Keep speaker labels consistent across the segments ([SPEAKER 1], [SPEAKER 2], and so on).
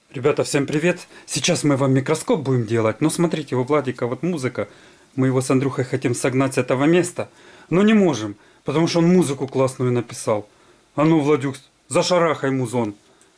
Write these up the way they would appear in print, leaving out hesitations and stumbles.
[SPEAKER 1] Ребята, всем привет! Сейчас мы вам микроскоп будем делать. Но смотрите, у Владика вот музыка. Мы его с Андрюхой хотим согнать с этого места. Но не можем, потому что он музыку классную написал. А ну, Владюк, зашарахай музон.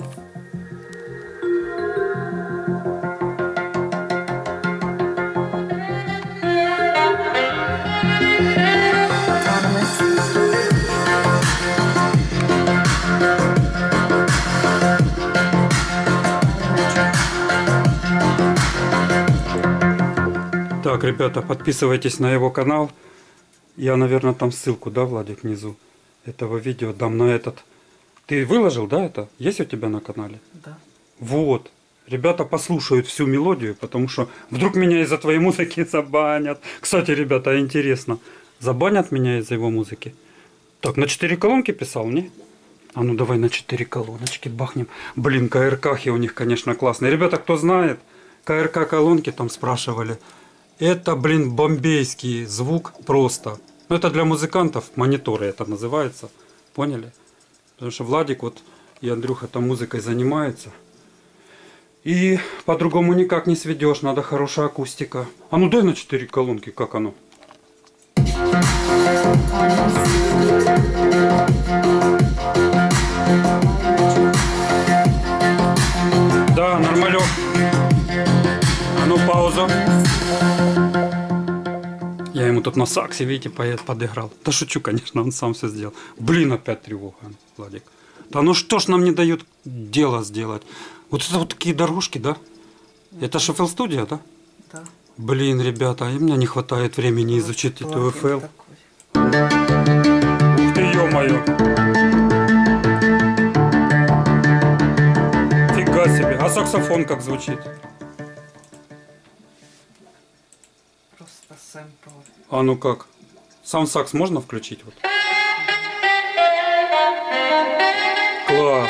[SPEAKER 1] Так, ребята, подписывайтесь на его канал. Я, наверное, там ссылку, да, Владик, внизу этого видео дам на этот. Ты выложил, да, это? Есть у тебя на канале?
[SPEAKER 2] Да.
[SPEAKER 1] Вот. Ребята послушают всю мелодию, потому что вдруг меня из-за твоей музыки забанят. Кстати, ребята, интересно, забанят меня из-за его музыки? Так, на 4 колонки писал, не? А ну давай на 4 колоночки бахнем. Блин, КРКхи у них, конечно, классные. Ребята, кто знает, КРК колонки там спрашивали. Это, блин, бомбейский звук просто. Ну, это для музыкантов, мониторы это называется. Поняли? Потому что Владик вот и Андрюха там музыкой занимаются. И по-другому никак не сведешь, надо хорошая акустика. А ну дай на 4 колонки, как оно? Да, нормалек. А ну пауза. Я ему тут на саксе, видите, подыграл. Да шучу, конечно, он сам все сделал. Блин, опять тревога, Владик. Да ну что ж нам не дают дело сделать? Вот это вот такие дорожки, да? Это же FL Studio, да?
[SPEAKER 2] Да.
[SPEAKER 1] Блин, ребята, и мне не хватает времени изучить эту FL. Ух ты, ё-моё. Фига себе. А саксофон как звучит?
[SPEAKER 2] Просто сэмпл.
[SPEAKER 1] А ну как? Сам сакс можно включить? Вот? Класс.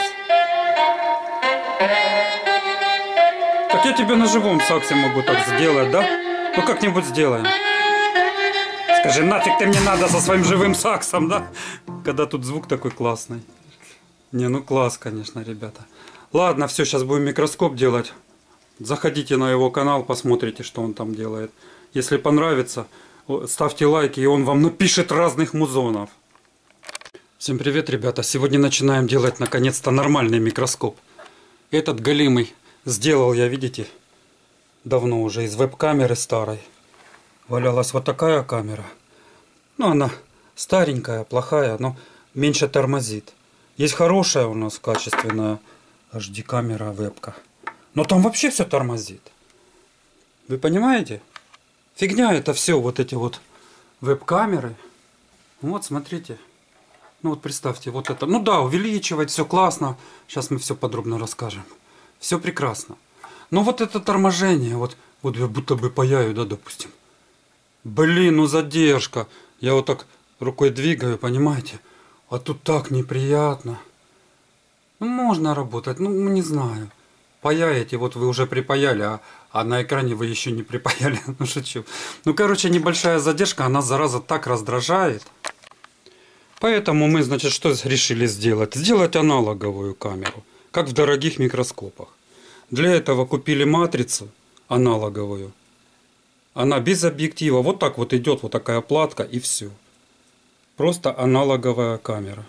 [SPEAKER 1] Так я тебе на живом саксе могу так сделать, да? Ну как-нибудь сделаем. Скажи, нафиг ты мне надо со своим живым саксом, да? Когда тут звук такой классный. Не, ну класс, конечно, ребята. Ладно, все, сейчас будем микроскоп делать. Заходите на его канал, посмотрите, что он там делает. Если понравится, ставьте лайки, и он вам напишет разных музонов. Всем привет, ребята. Сегодня начинаем делать, наконец-то, нормальный микроскоп. Этот голимый сделал я, видите, давно уже из веб-камеры старой. Валялась вот такая камера. Ну, она старенькая, плохая, но меньше тормозит. Есть хорошая у нас качественная HD-камера, вебка. Но там вообще все тормозит. Вы понимаете? Фигня это все, вот эти вот веб-камеры. Вот, смотрите. Ну вот представьте, вот это. Ну да, увеличивать, все классно. Сейчас мы все подробно расскажем. Все прекрасно. Но вот это торможение, вот я будто бы паяю, да, допустим. Блин, ну задержка. Я вот так рукой двигаю, понимаете? А тут так неприятно. Ну можно работать, ну не знаю. Паяете, вот вы уже припаяли, а на экране вы еще не припаяли. Ну шучу. Ну короче, небольшая задержка, она зараза так раздражает. Поэтому мы, значит, что решили сделать? Сделать аналоговую камеру, как в дорогих микроскопах. Для этого купили матрицу аналоговую. Она без объектива. Вот так вот идет вот такая платка и все. Просто аналоговая камера.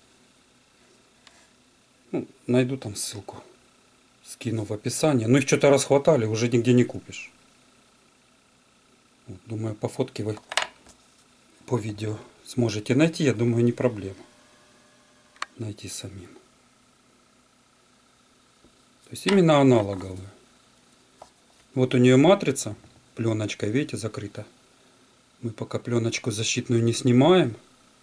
[SPEAKER 1] Ну, найду там ссылку. Скину в описании. Ну их что-то расхватали, уже нигде не купишь. Вот, думаю, по фотке вы по видео сможете найти. Я думаю, не проблема. Найти самим. То есть именно аналоговая. Вот у нее матрица. Пленочкой, видите, закрыта. Мы пока пленочку защитную не снимаем.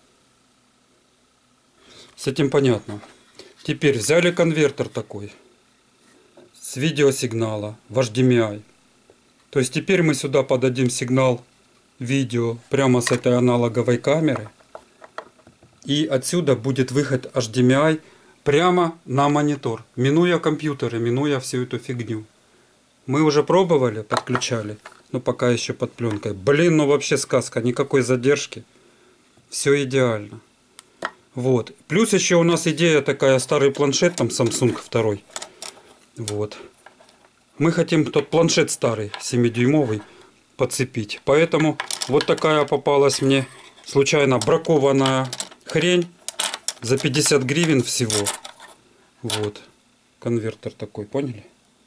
[SPEAKER 1] С этим понятно. Теперь взяли конвертер такой. С видеосигнала в HDMI. То есть теперь мы сюда подадим сигнал видео прямо с этой аналоговой камеры. И отсюда будет выход HDMI прямо на монитор. Минуя компьютеры, минуя всю эту фигню. Мы уже пробовали, подключали. Но пока еще под пленкой. Блин, ну вообще сказка. Никакой задержки. Все идеально. Вот. Плюс еще у нас идея такая, старый планшет, там Samsung 2. Вот. Мы хотим тот планшет старый, 7-дюймовый, подцепить. Поэтому вот такая попалась мне случайно бракованная хрень за 50 гривен всего. Вот. Конвертер такой, поняли?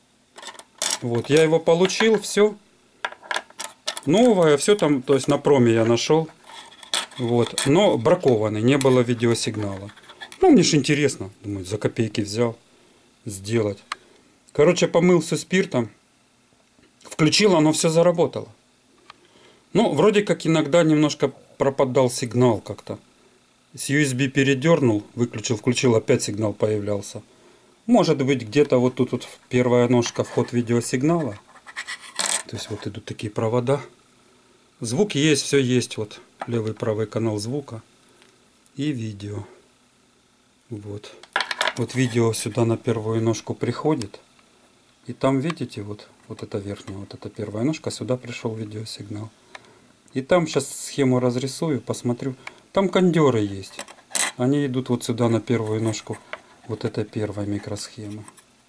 [SPEAKER 1] Вот, я его получил, все. Новое, все там, то есть на проме я нашел. Вот, но бракованный, не было видеосигнала. Ну, мне же интересно, думаю, за копейки взял, сделать. Короче, помылся спиртом, включил, оно все заработало. Ну, вроде как иногда немножко пропадал сигнал как-то. С USB передернул, выключил, включил, опять сигнал появлялся. Может быть, где-то вот тут вот первая ножка, вход видеосигнала. То есть вот идут такие провода. Звук есть, все есть. Вот левый, правый канал звука и видео. Вот. Вот видео сюда на первую ножку приходит. И там, видите, вот эта верхняя, вот эта первая ножка, сюда пришел видеосигнал. И там сейчас схему разрисую, посмотрю. Там кондеры есть. Они идут вот сюда на первую ножку. Вот этой первой микросхемы.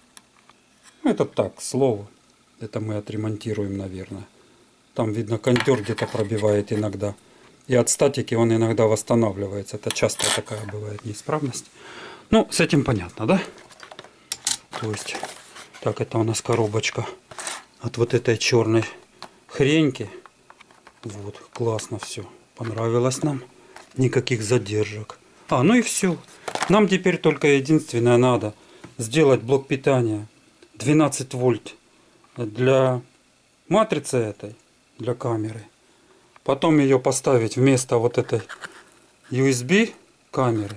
[SPEAKER 1] Это так, к слову. Это мы отремонтируем, наверное. Там, видно, кондер где-то пробивает иногда. И от статики он иногда восстанавливается. Это часто такая бывает неисправность. Ну, с этим понятно, да? То есть, так, это у нас коробочка от вот этой черной хреньки. Вот, классно все. Понравилось нам. Никаких задержек. Ну и все. Нам теперь только единственное надо сделать блок питания 12 вольт для матрицы этой, для камеры. Потом ее поставить вместо вот этой USB камеры.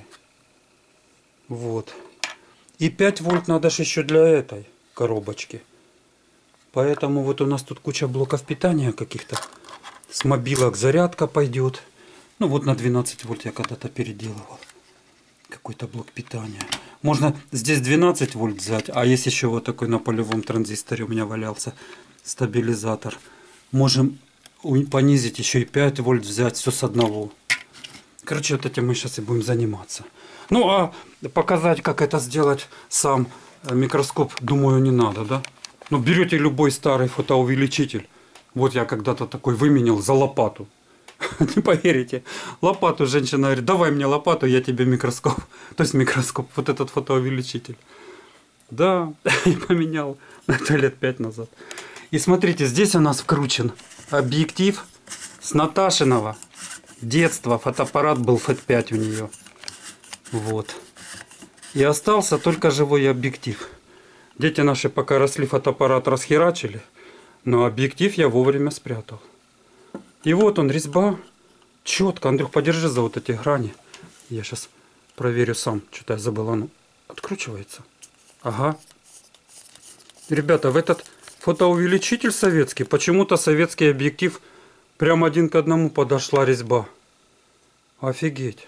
[SPEAKER 1] Вот. И 5 вольт надо же еще для этой коробочки. Поэтому вот у нас тут куча блоков питания каких-то. С мобилок зарядка пойдет. Ну вот на 12 вольт я когда-то переделывал. Какой-то блок питания. Можно здесь 12 вольт взять. А есть еще вот такой на полевом транзисторе у меня валялся стабилизатор. Можем понизить еще и 5 вольт взять. Все с одного. Короче, вот этим мы сейчас и будем заниматься. Ну а показать, как это сделать сам микроскоп, думаю, не надо, да? Ну берете любой старый фотоувеличитель. Вот я когда-то такой выменял за лопату. Не поверите. Лопату женщина говорит: давай мне лопату, я тебе микроскоп. То есть микроскоп, вот этот фотоувеличитель. Да, и поменял. Это лет 5 назад. И смотрите, здесь у нас вкручен объектив с Наташиного детства. Фотоаппарат был FAT5 у нее. Вот. И остался только живой объектив. Дети наши пока росли, фотоаппарат расхерачили. Но объектив я вовремя спрятал. И вот он, резьба. Четко. Андрюх, подержи за вот эти грани. Я сейчас проверю сам. Что-то я забыл. Оно откручивается. Ага. Ребята, в этот фотоувеличитель советский, почему-то советский объектив прям 1 к 1 подошла резьба. Офигеть.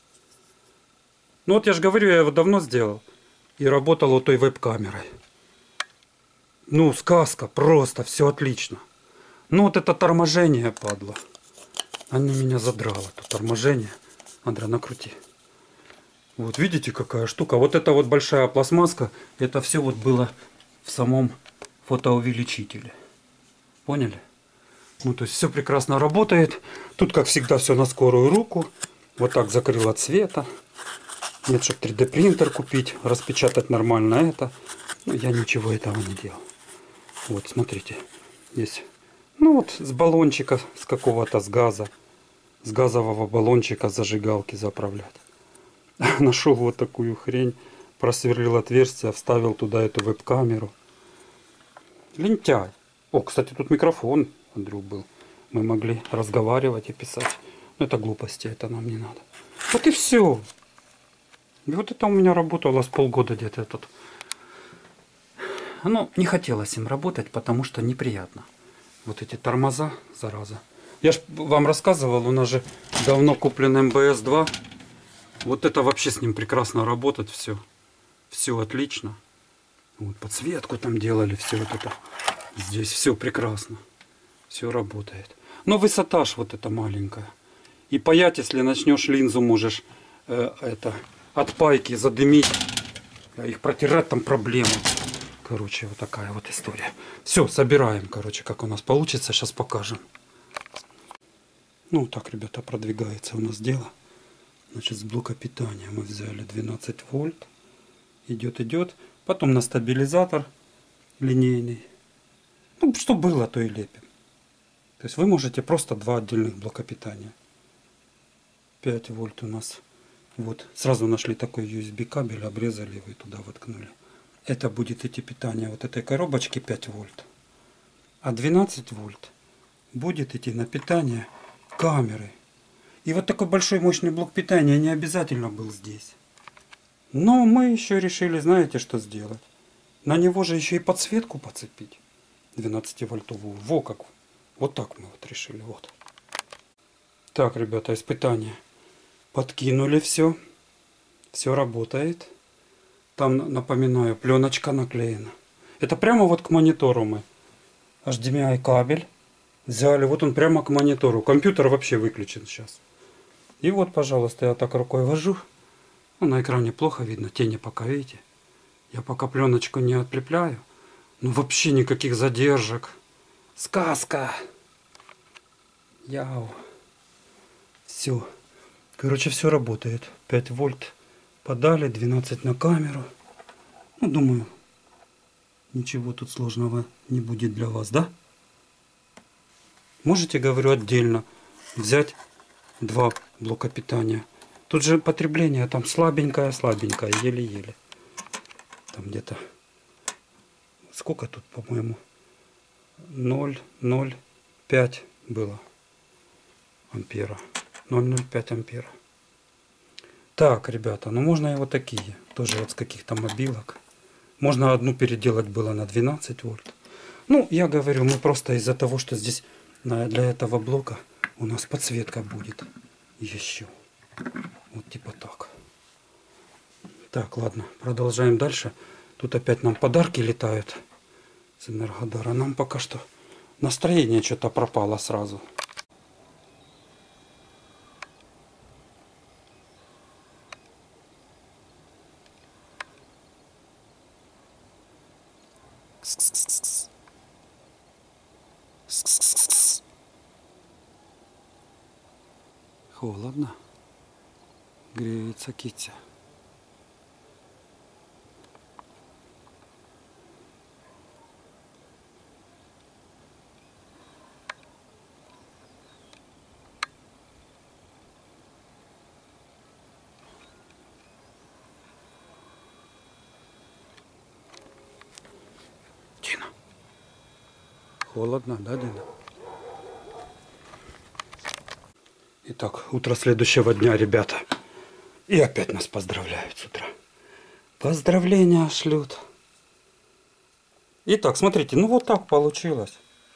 [SPEAKER 1] Ну вот я же говорю, я его давно сделал. И работал вот той веб-камерой. Ну, сказка. Просто все отлично. Ну вот это торможение, падла. Оно меня задрало, то торможение. Андра, накрути. Вот видите, какая штука. Вот эта вот большая пластмасска, это все вот было в самом фотоувеличителе. Поняли? Ну то есть все прекрасно работает. Тут, как всегда, все на скорую руку. Вот так закрыл от света. Нет, чтобы 3D принтер купить, распечатать нормально это. Но я ничего этого не делал. Вот, смотрите. Здесь. Ну вот с баллончика, с какого-то, с газа. С газового баллончика зажигалки заправлять. Нашел вот такую хрень. Просверлил отверстие, вставил туда эту веб-камеру. Лентяй. О, кстати, тут микрофон, Андрюх, был. Мы могли разговаривать и писать. Но это глупости, это нам не надо. Вот и все. И вот это у меня работало с полгода где-то тут. Ну, не хотелось им работать, потому что неприятно. Вот эти тормоза, зараза. Я же вам рассказывал, у нас же давно куплен МБС-2. Вот это вообще с ним прекрасно работать, все. Все отлично. Вот подсветку там делали, все вот это. Здесь все прекрасно. Все работает. Но высота ж вот эта маленькая. И паять, если начнешь линзу, можешь от пайки задымить. А их протирать там проблема. Короче, вот такая вот история. Все, собираем, короче, как у нас получится. Сейчас покажем. Ну, так, ребята, продвигается у нас дело. Значит, с блока питания мы взяли 12 вольт. Идет. Потом на стабилизатор линейный. Ну, что было, то и лепим. То есть вы можете просто два отдельных блока питания. 5 вольт у нас. Вот, сразу нашли такой USB кабель, обрезали его и туда воткнули. Это будет идти питание вот этой коробочки 5 вольт. А 12 вольт будет идти на питание камеры. И вот такой большой мощный блок питания не обязательно был здесь. Но мы еще решили, знаете, что сделать? На него же еще и подсветку подцепить. 12-вольтовую. Во как. Вот так мы вот решили. Вот. Так, ребята, испытание. Подкинули все. Все работает. Там, напоминаю, пленочка наклеена. Это прямо вот к монитору мы. HDMI кабель взяли. Вот он прямо к монитору. Компьютер вообще выключен сейчас. И вот, пожалуйста, я так рукой вожу. Ну, на экране плохо видно. Тени пока, видите. Я пока пленочку не отлепляю. Ну, вообще никаких задержек. Сказка. Яу. Все. Короче, все работает. 5 вольт подали, 12 на камеру. Ну, думаю, ничего тут сложного не будет для вас, да? Можете, говорю, отдельно взять два блока питания. Тут же потребление там слабенькое, еле-еле. Там где-то... Сколько тут, по-моему? 0,05 было ампера. 0,05 ампера. Так, ребята, ну можно и вот такие. Тоже вот с каких-то мобилок. Можно одну переделать было на 12 вольт. Ну, я говорю, мы просто из-за того, что здесь для этого блока у нас подсветка будет еще. Вот типа так. Так, ладно, продолжаем дальше. Тут опять нам подарки летают с Энергодара. Нам пока что настроение что-то пропало сразу. Холодно. Греется китя. Дина. Холодно, да, Дина? Итак, утро следующего дня, ребята. И опять нас поздравляют с утра. Поздравления шлют. Итак, смотрите, ну вот так получилось.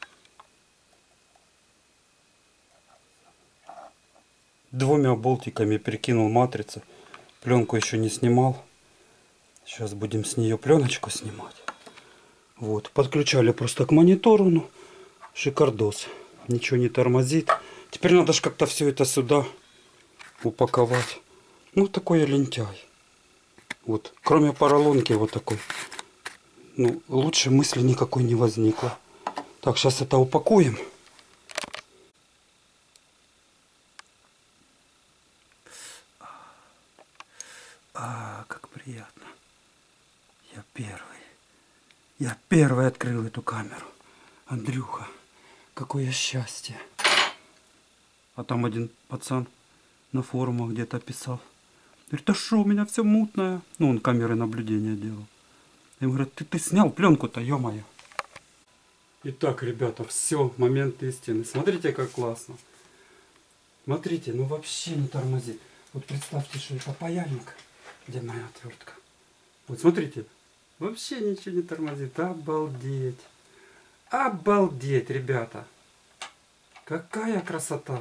[SPEAKER 1] Двумя болтиками перекинул матрицу. Пленку еще не снимал. Сейчас будем с нее пленочку снимать. Вот, подключали просто к монитору. Ну, шикардос. Ничего не тормозит. Теперь надо же как-то все это сюда упаковать. Ну, такой я лентяй. Вот, кроме поролонки вот такой. Ну, лучше мысли никакой не возникло. Так, сейчас это упакуем. Как приятно. Я первый открыл эту камеру. Андрюха, какое счастье. А там один пацан на форумах где-то писал. Говорит, а что, у меня все мутное. Ну, он камеры наблюдения делал. Я говорю, ты снял пленку-то, ё-моё. Итак, ребята, все, момент истины. Смотрите, как классно. Смотрите, ну вообще не тормозит. Вот представьте, что это паяльник. Где моя отвертка? Вот смотрите, вообще ничего не тормозит. Обалдеть. Обалдеть, ребята. Какая красота.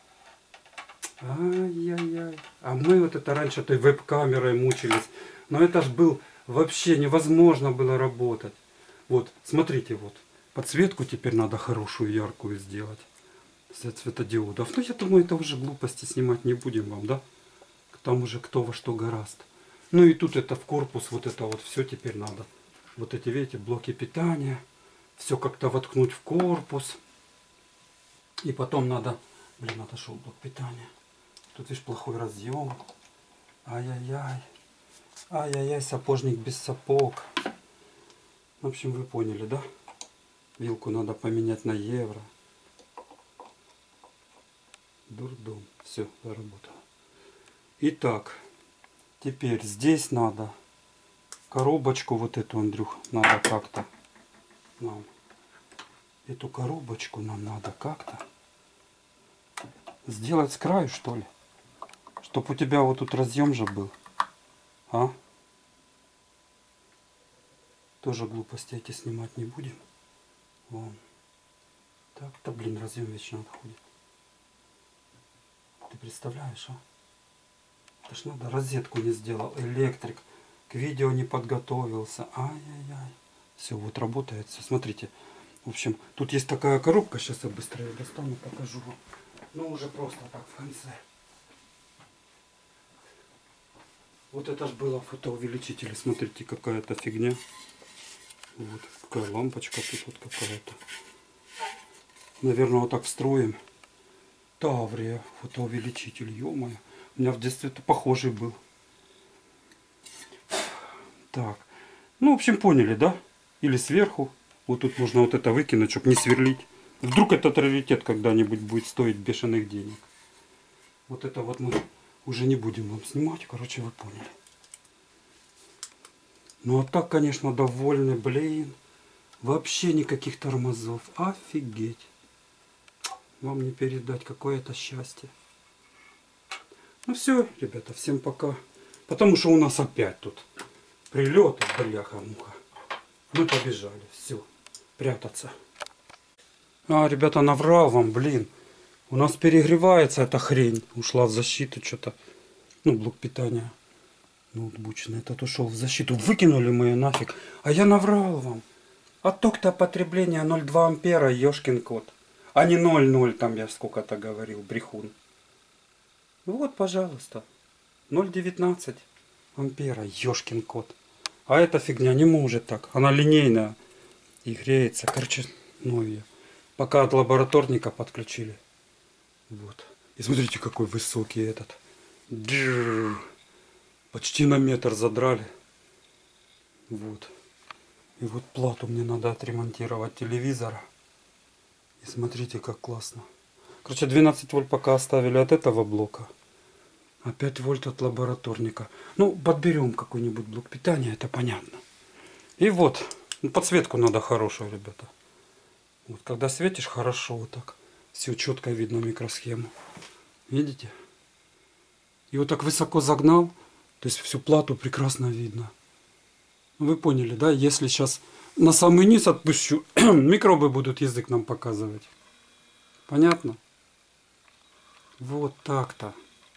[SPEAKER 1] Ай-яй-яй. А мы вот это раньше той веб-камерой мучились. Но это ж был вообще невозможно было работать. Вот, смотрите, вот. Подсветку теперь надо хорошую, яркую сделать. Для светодиодов. Ну, я думаю, это уже глупости снимать не будем вам, да? Там уже кто во что гораст. Ну и тут это в корпус, вот это вот все теперь надо вот эти, видите, блоки питания. Все как-то воткнуть в корпус. И потом надо... Блин, отошел блок питания. Тут, видишь, плохой разъем. Ай-яй-яй. Ай-яй-яй, сапожник без сапог. В общем, вы поняли, да? Вилку надо поменять на евро. Дурдом. Все, заработало. Итак, теперь здесь надо коробочку вот эту, Андрюх, надо как-то нам. Эту коробочку нам надо как-то сделать с краю, что ли. Чтоб у тебя вот тут разъем же был. А? Тоже глупости эти снимать не будем. Вон. Так-то, блин, разъем вечно отходит. Ты представляешь, а? Это ж надо, розетку не сделал, электрик, к видео не подготовился. Ай-яй-яй. Все, вот работает все. Смотрите. В общем, тут есть такая коробка. Сейчас я быстро ее достану, покажу вам. Ну, уже просто так в конце. Вот это ж было фотоувеличитель. Смотрите, какая-то фигня. Вот какая лампочка тут вот какая-то. Наверное, вот так встроим. Таврия, фотоувеличитель, ё-моё. У меня в детстве это похожий был. Так. Ну, в общем, поняли, да? Или сверху. Вот тут можно вот это выкинуть, чтобы не сверлить. Вдруг этот раритет когда-нибудь будет стоить бешеных денег. Вот это вот мы уже не будем вам снимать. Короче, вы поняли. Ну, а так, конечно, довольны, блин. Вообще никаких тормозов. Офигеть. Вам не передать, какое это счастье. Ну все, ребята, всем пока. Потому что у нас опять тут прилеты, бляха-муха. Мы побежали, все, прятаться. А, ребята, наврал вам, блин. У нас перегревается эта хрень. Ушла в защиту что-то. Ну, блок питания ноутбучный этот ушел в защиту. Выкинули мы ее нафиг. А я наврал вам. А ток-то потребления 0,2 ампера, ешкин кот. А не 0,0, там я сколько-то говорил, брехун. Вот, пожалуйста. 0,19 ампера, ешкин кот. А эта фигня не может так. Она линейная и греется. Короче, ну ее. Пока от лабораторника подключили. Вот. И смотрите, какой высокий этот. Почти на метр задрали. Вот. И вот плату мне надо отремонтировать телевизора. И смотрите, как классно. Короче, 12 вольт пока оставили от этого блока. А 5 вольт от лабораторника. Ну, подберем какой-нибудь блок питания, это понятно. И вот. Ну, подсветку надо хорошую, ребята. Вот, когда светишь, хорошо вот так. Все четко видно микросхему. Видите? И вот так высоко загнал. То есть всю плату прекрасно видно. Вы поняли, да? Если сейчас на самый низ отпущу, микробы будут язык нам показывать. Понятно? Вот так-то.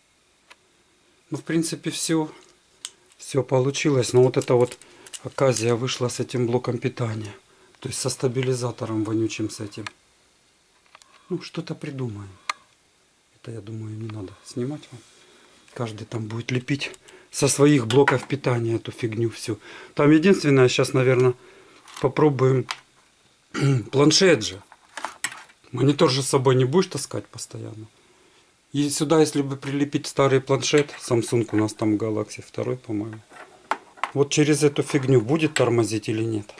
[SPEAKER 1] Ну, в принципе, все получилось. Но вот эта вот оказия вышла с этим блоком питания. То есть со стабилизатором вонючим с этим. Ну, что-то придумаем. Это, я думаю, не надо снимать вам. Каждый там будет лепить со своих блоков питания эту фигню всю. Там единственное, сейчас, наверное, попробуем планшет же. Монитор же с собой не будешь таскать постоянно. И сюда, если бы прилепить старый планшет, Samsung у нас там Galaxy 2, по-моему. Вот через эту фигню будет тормозить или нет?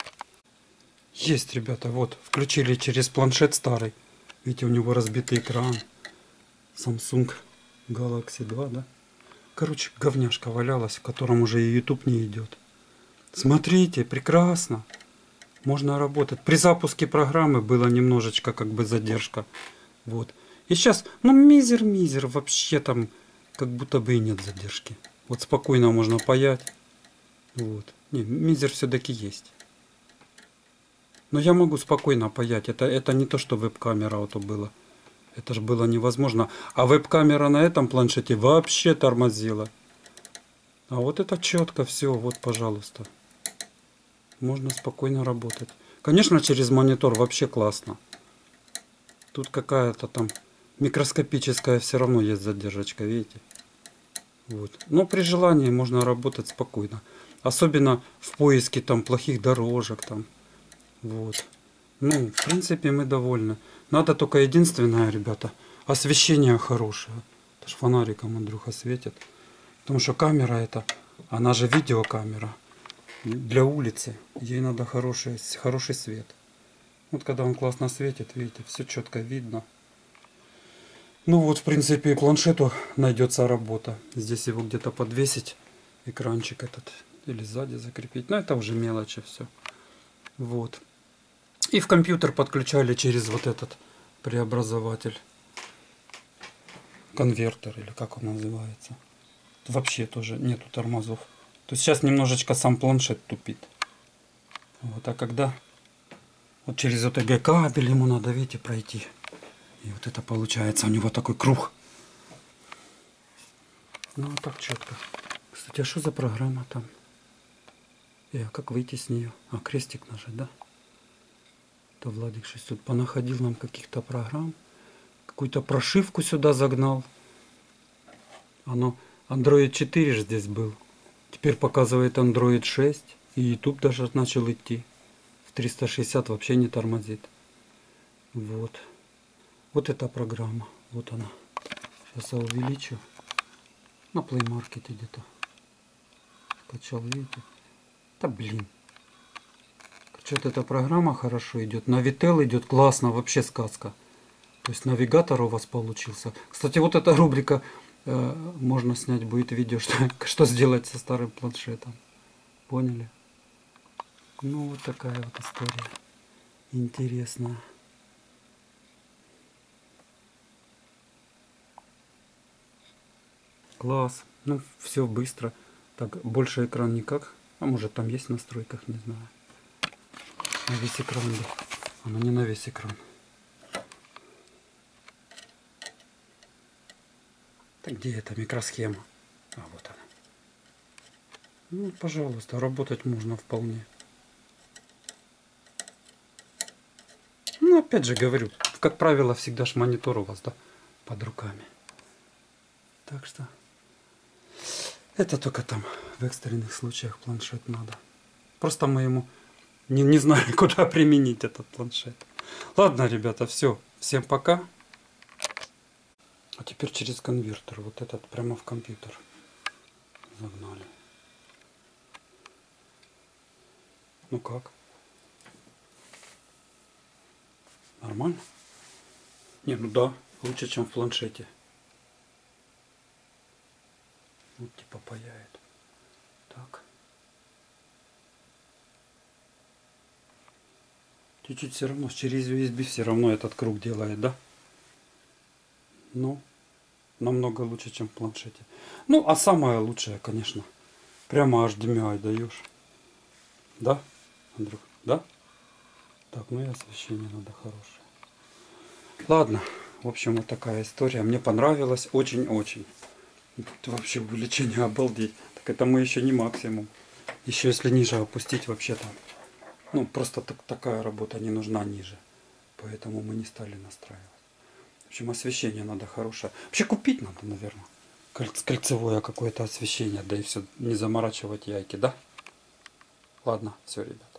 [SPEAKER 1] Есть, ребята, вот. Включили через планшет старый. Видите, у него разбитый экран. Samsung Galaxy 2, да? Короче, говняшка валялась, в котором уже и YouTube не идет. Смотрите, прекрасно. Можно работать. При запуске программы было немножечко как бы задержка. Вот. И сейчас, ну, мизер, вообще там как будто бы и нет задержки. Вот спокойно можно паять. Вот. Не, мизер все-таки есть. Но я могу спокойно паять. Это не то, что веб-камера вот было. Это же было невозможно. А веб-камера на этом планшете вообще тормозила. А вот это четко все. Вот, пожалуйста. Можно спокойно работать. Конечно, через монитор вообще классно. Тут какая-то там микроскопическая все равно есть задержка, видите? Вот. Но при желании можно работать спокойно. Особенно в поиске там плохих дорожек там. Вот. Ну, в принципе, мы довольны. Надо только единственное, ребята, освещение хорошее. Это ж фонариком Андрюха светит. Потому что камера эта, она же видеокамера. Для улицы. Ей надо хороший свет. Вот когда он классно светит, видите, все четко видно. Ну вот, в принципе, и планшету найдется работа. Здесь его где-то подвесить, экранчик этот, или сзади закрепить. Но это уже мелочи все. Вот. И в компьютер подключали через вот этот преобразователь. Конвертер, или как он называется. Вообще тоже нету тормозов. То есть сейчас немножечко сам планшет тупит. Вот, а когда вот через OTG кабель ему надо, видите, пройти. И вот это получается у него такой круг. Ну вот так четко. Кстати, а что за программа там? А как выйти с нее? А, крестик нажать, да? Это Владик 6 тут понаходил нам каких-то программ. Какую-то прошивку сюда загнал. Оно Android 4 же здесь был. Теперь показывает Android 6. И YouTube даже начал идти. В 360 вообще не тормозит. Вот. Вот эта программа. Вот она. Сейчас я увеличу. На Play Market где-то. Скачал, видите? Да блин. Что-то эта программа хорошо идет. Navitel идет классно. Вообще сказка. То есть навигатор у вас получился. Кстати, вот эта рубрика. Можно снять будет видео, что сделать со старым планшетом. Поняли? Ну вот такая вот история. Интересная. Класс. Ну, все быстро. Так, больше экран никак. А может там есть в настройках, не знаю. На весь экран, да. Оно не на весь экран. Так где эта микросхема? А, вот она. Ну, пожалуйста, работать можно вполне. Ну, опять же говорю, как правило, всегда ж монитор у вас, да, под руками. Так что это только там в экстренных случаях планшет надо. Просто мы ему не знали, куда применить этот планшет. Ладно, ребята, все. Всем пока. А теперь через конвертер. Вот этот прямо в компьютер загнали. Ну как? Нормально? Не, ну да. Лучше, чем в планшете. Вот типа паяет. Так. Чуть-чуть все равно. Через USB все равно этот круг делает, да? Ну, намного лучше, чем в планшете. Ну, а самое лучшее, конечно, прямо HDMI даешь. Да, Андрюх? Да? Так, ну и освещение надо хорошее. Ладно, в общем, вот такая история. Мне понравилось очень-очень. Вообще увеличение обалдеть. Так это мы еще не максимум. Еще если ниже опустить, вообще там. Ну, просто такая работа не нужна ниже. Поэтому мы не стали настраивать. В общем, освещение надо хорошее. Вообще купить надо, наверное. Кольцевое какое-то освещение. Да и все, не заморачивать яйки, да? Ладно, все, ребят.